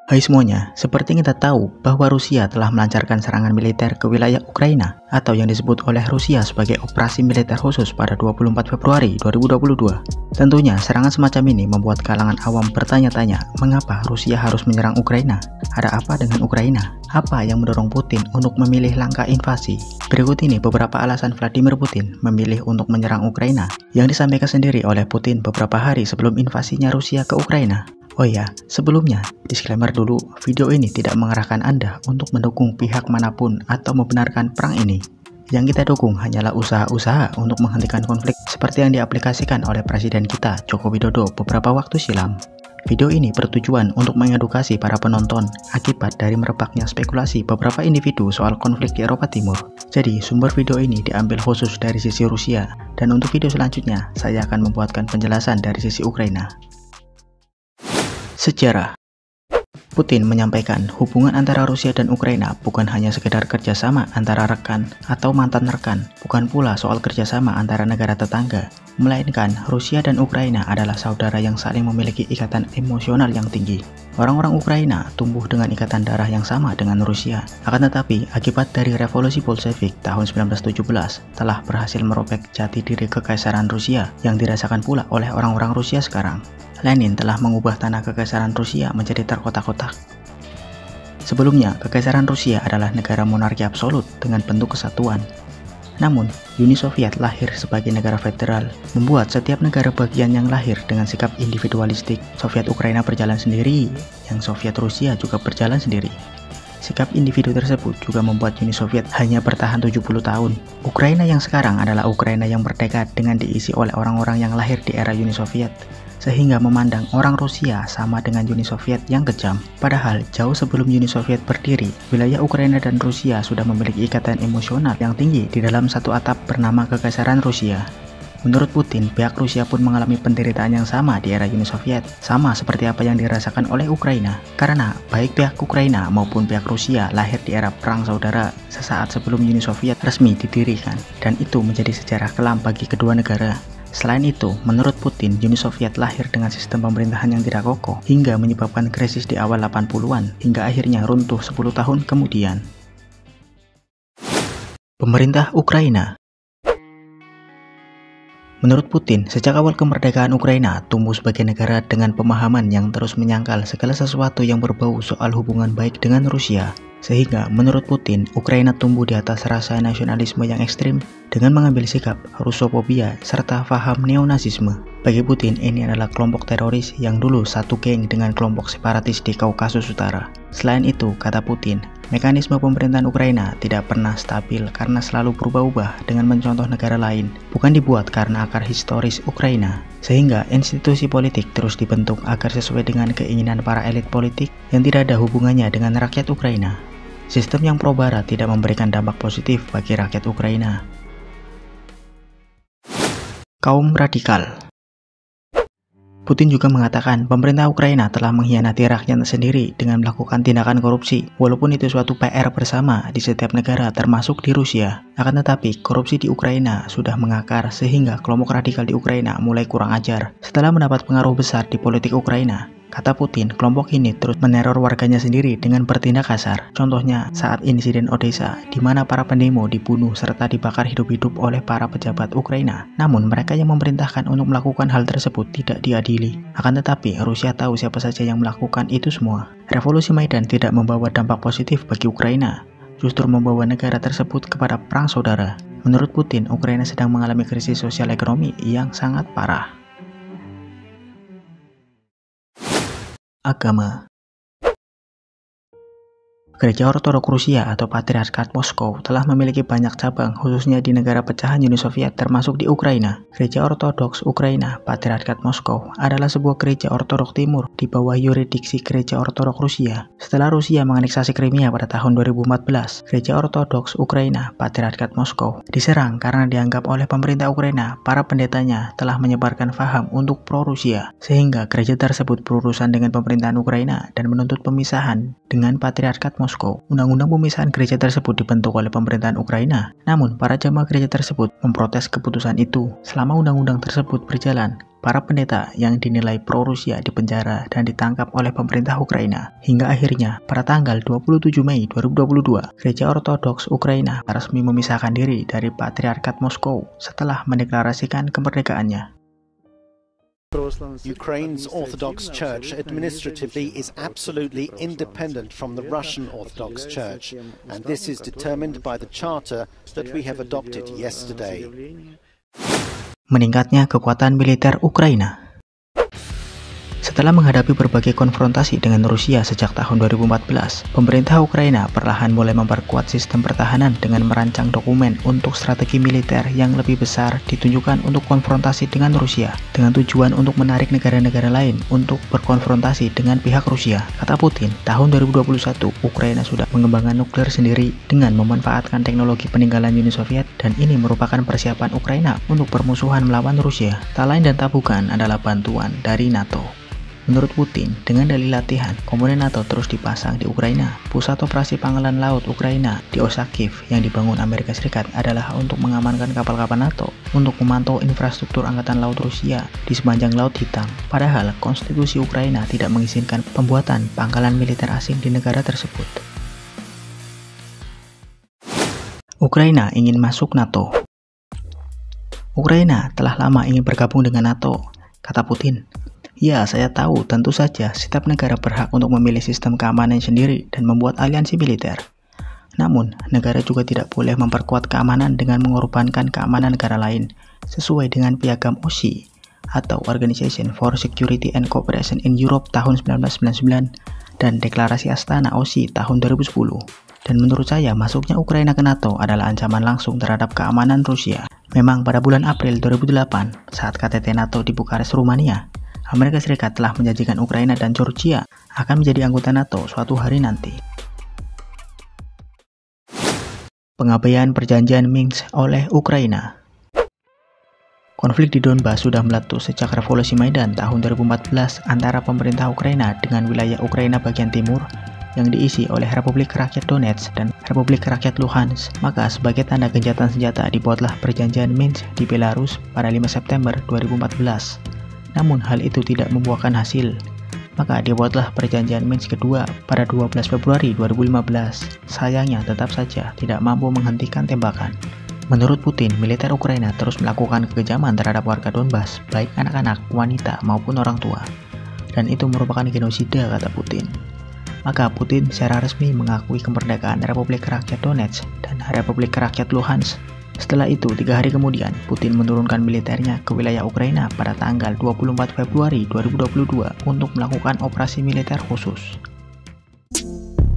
Hai semuanya, seperti kita tahu bahwa Rusia telah melancarkan serangan militer ke wilayah Ukraina atau yang disebut oleh Rusia sebagai operasi militer khusus pada 24 Februari 2022. Tentunya serangan semacam ini membuat kalangan awam bertanya-tanya mengapa Rusia harus menyerang Ukraina? Ada apa dengan Ukraina? Apa yang mendorong Putin untuk memilih langkah invasi? Berikut ini beberapa alasan Vladimir Putin memilih untuk menyerang Ukraina yang disampaikan sendiri oleh Putin beberapa hari sebelum invasinya Rusia ke Ukraina. Oh ya, sebelumnya, disclaimer dulu, video ini tidak mengarahkan Anda untuk mendukung pihak manapun atau membenarkan perang ini. Yang kita dukung hanyalah usaha-usaha untuk menghentikan konflik seperti yang diaplikasikan oleh Presiden kita, Joko Widodo, beberapa waktu silam. Video ini bertujuan untuk mengedukasi para penonton akibat dari merebaknya spekulasi beberapa individu soal konflik di Eropa Timur. Jadi, sumber video ini diambil khusus dari sisi Rusia, dan untuk video selanjutnya, saya akan membuatkan penjelasan dari sisi Ukraina. Sejarah. Putin menyampaikan hubungan antara Rusia dan Ukraina bukan hanya sekedar kerjasama antara rekan atau mantan rekan, bukan pula soal kerjasama antara negara tetangga, melainkan Rusia dan Ukraina adalah saudara yang saling memiliki ikatan emosional yang tinggi. Orang-orang Ukraina tumbuh dengan ikatan darah yang sama dengan Rusia, akan tetapi akibat dari revolusi Bolshevik tahun 1917 telah berhasil merobek jati diri kekaisaran Rusia yang dirasakan pula oleh orang-orang Rusia sekarang. Lenin telah mengubah tanah kekaisaran Rusia menjadi terkotak-kotak. Sebelumnya, kekaisaran Rusia adalah negara monarki absolut dengan bentuk kesatuan. Namun, Uni Soviet lahir sebagai negara federal, membuat setiap negara bagian yang lahir dengan sikap individualistik. Soviet Ukraina berjalan sendiri, yang Soviet Rusia juga berjalan sendiri. Sikap individu tersebut juga membuat Uni Soviet hanya bertahan 70 tahun. Ukraina yang sekarang adalah Ukraina yang merdeka dengan diisi oleh orang-orang yang lahir di era Uni Soviet, sehingga memandang orang Rusia sama dengan Uni Soviet yang kejam. Padahal jauh sebelum Uni Soviet berdiri, wilayah Ukraina dan Rusia sudah memiliki ikatan emosional yang tinggi di dalam satu atap bernama Kekaisaran Rusia. Menurut Putin, pihak Rusia pun mengalami penderitaan yang sama di era Uni Soviet, sama seperti apa yang dirasakan oleh Ukraina. Karena baik pihak Ukraina maupun pihak Rusia lahir di era perang saudara sesaat sebelum Uni Soviet resmi didirikan, dan itu menjadi sejarah kelam bagi kedua negara. Selain itu, menurut Putin, Uni Soviet lahir dengan sistem pemerintahan yang tidak kokoh hingga menyebabkan krisis di awal 80-an hingga akhirnya runtuh 10 tahun kemudian. Pemerintah Ukraina. Menurut Putin, sejak awal kemerdekaan Ukraina tumbuh sebagai negara dengan pemahaman yang terus menyangkal segala sesuatu yang berbau soal hubungan baik dengan Rusia. Sehingga menurut Putin, Ukraina tumbuh di atas rasa nasionalisme yang ekstrim dengan mengambil sikap Rusofobia serta paham neonazisme. Bagi Putin, ini adalah kelompok teroris yang dulu satu geng dengan kelompok separatis di Kaukasus Utara. Selain itu, kata Putin, mekanisme pemerintahan Ukraina tidak pernah stabil karena selalu berubah-ubah dengan mencontoh negara lain, bukan dibuat karena akar historis Ukraina. Sehingga institusi politik terus dibentuk agar sesuai dengan keinginan para elit politik yang tidak ada hubungannya dengan rakyat Ukraina. Sistem yang pro-barat tidak memberikan dampak positif bagi rakyat Ukraina. Kaum radikal. Putin juga mengatakan pemerintah Ukraina telah mengkhianati rakyatnya sendiri dengan melakukan tindakan korupsi, walaupun itu suatu PR bersama di setiap negara termasuk di Rusia. Akan tetapi, korupsi di Ukraina sudah mengakar sehingga kelompok radikal di Ukraina mulai kurang ajar setelah mendapat pengaruh besar di politik Ukraina. Kata Putin, kelompok ini terus meneror warganya sendiri dengan bertindak kasar. Contohnya saat insiden Odessa, di mana para pendemo dibunuh serta dibakar hidup-hidup oleh para pejabat Ukraina. Namun mereka yang memerintahkan untuk melakukan hal tersebut tidak diadili. Akan tetapi, Rusia tahu siapa saja yang melakukan itu semua. Revolusi Maidan tidak membawa dampak positif bagi Ukraina, justru membawa negara tersebut kepada perang saudara. Menurut Putin, Ukraina sedang mengalami krisis sosial ekonomi yang sangat parah. Agama. Gereja Ortodoks Rusia atau Patriarkat Moskow telah memiliki banyak cabang khususnya di negara pecahan Uni Soviet termasuk di Ukraina. Gereja Ortodoks Ukraina Patriarkat Moskow adalah sebuah gereja Ortodoks Timur di bawah yurisdiksi Gereja Ortodoks Rusia. Setelah Rusia menganeksasi Crimea pada tahun 2014, Gereja Ortodoks Ukraina Patriarkat Moskow diserang karena dianggap oleh pemerintah Ukraina para pendetanya telah menyebarkan paham untuk pro-Rusia, sehingga gereja tersebut berurusan dengan pemerintahan Ukraina dan menuntut pemisahan dengan Patriarkat Moskow. Undang-undang pemisahan gereja tersebut dibentuk oleh pemerintahan Ukraina. Namun, para jamaah gereja tersebut memprotes keputusan itu. Selama undang-undang tersebut berjalan, para pendeta yang dinilai pro-Rusia dipenjara dan ditangkap oleh pemerintah Ukraina. Hingga akhirnya, pada tanggal 27 Mei 2022, Gereja Ortodoks Ukraina resmi memisahkan diri dari Patriarkat Moskow setelah mendeklarasikan kemerdekaannya. Ukraine's Orthodox Church administratively is absolutely independent from the Russian Orthodox Church, and this is determined by the charter that we have adopted yesterday. Meningkatnya kekuatan militer Ukraina. Setelah menghadapi berbagai konfrontasi dengan Rusia sejak tahun 2014, pemerintah Ukraina perlahan mulai memperkuat sistem pertahanan dengan merancang dokumen untuk strategi militer yang lebih besar ditunjukkan untuk konfrontasi dengan Rusia, dengan tujuan untuk menarik negara-negara lain untuk berkonfrontasi dengan pihak Rusia. Kata Putin, tahun 2021, Ukraina sudah mengembangkan nuklir sendiri dengan memanfaatkan teknologi peninggalan Uni Soviet, dan ini merupakan persiapan Ukraina untuk permusuhan melawan Rusia. Tak lain dan tak bukan adalah bantuan dari NATO. Menurut Putin, dengan dalih latihan, komponen NATO terus dipasang di Ukraina. Pusat Operasi Pangkalan Laut Ukraina di Osakiv yang dibangun Amerika Serikat adalah untuk mengamankan kapal-kapal NATO untuk memantau infrastruktur Angkatan Laut Rusia di sepanjang Laut Hitam. Padahal, konstitusi Ukraina tidak mengizinkan pembuatan pangkalan militer asing di negara tersebut. Ukraina ingin masuk NATO. Ukraina telah lama ingin bergabung dengan NATO, kata Putin. Ya, saya tahu, tentu saja setiap negara berhak untuk memilih sistem keamanan sendiri dan membuat aliansi militer. Namun, negara juga tidak boleh memperkuat keamanan dengan mengorbankan keamanan negara lain, sesuai dengan piagam OSCE atau Organization for Security and Cooperation in Europe tahun 1999 dan Deklarasi Astana OSCE tahun 2010. Dan menurut saya, masuknya Ukraina ke NATO adalah ancaman langsung terhadap keamanan Rusia. Memang pada bulan April 2008, saat KTT NATO di Bukares, Rumania, Amerika Serikat telah menjanjikan Ukraina dan Georgia akan menjadi anggota NATO suatu hari nanti. Pengabaian perjanjian Minsk oleh Ukraina. Konflik di Donbas sudah meletus sejak revolusi Maidan tahun 2014 antara pemerintah Ukraina dengan wilayah Ukraina bagian timur yang diisi oleh Republik Rakyat Donetsk dan Republik Rakyat Luhansk. Maka sebagai tanda gencatan senjata dibuatlah perjanjian Minsk di Belarus pada 5 September 2014. Namun hal itu tidak membuahkan hasil. Maka dibuatlah perjanjian Minsk kedua pada 12 Februari 2015. Sayangnya tetap saja tidak mampu menghentikan tembakan. Menurut Putin, militer Ukraina terus melakukan kekejaman terhadap warga Donbas, baik anak-anak, wanita maupun orang tua. Dan itu merupakan genosida, kata Putin. Maka Putin secara resmi mengakui kemerdekaan Republik Rakyat Donetsk dan Republik Rakyat Luhansk. Setelah itu, 3 hari kemudian, Putin menurunkan militernya ke wilayah Ukraina pada tanggal 24 Februari 2022 untuk melakukan operasi militer khusus.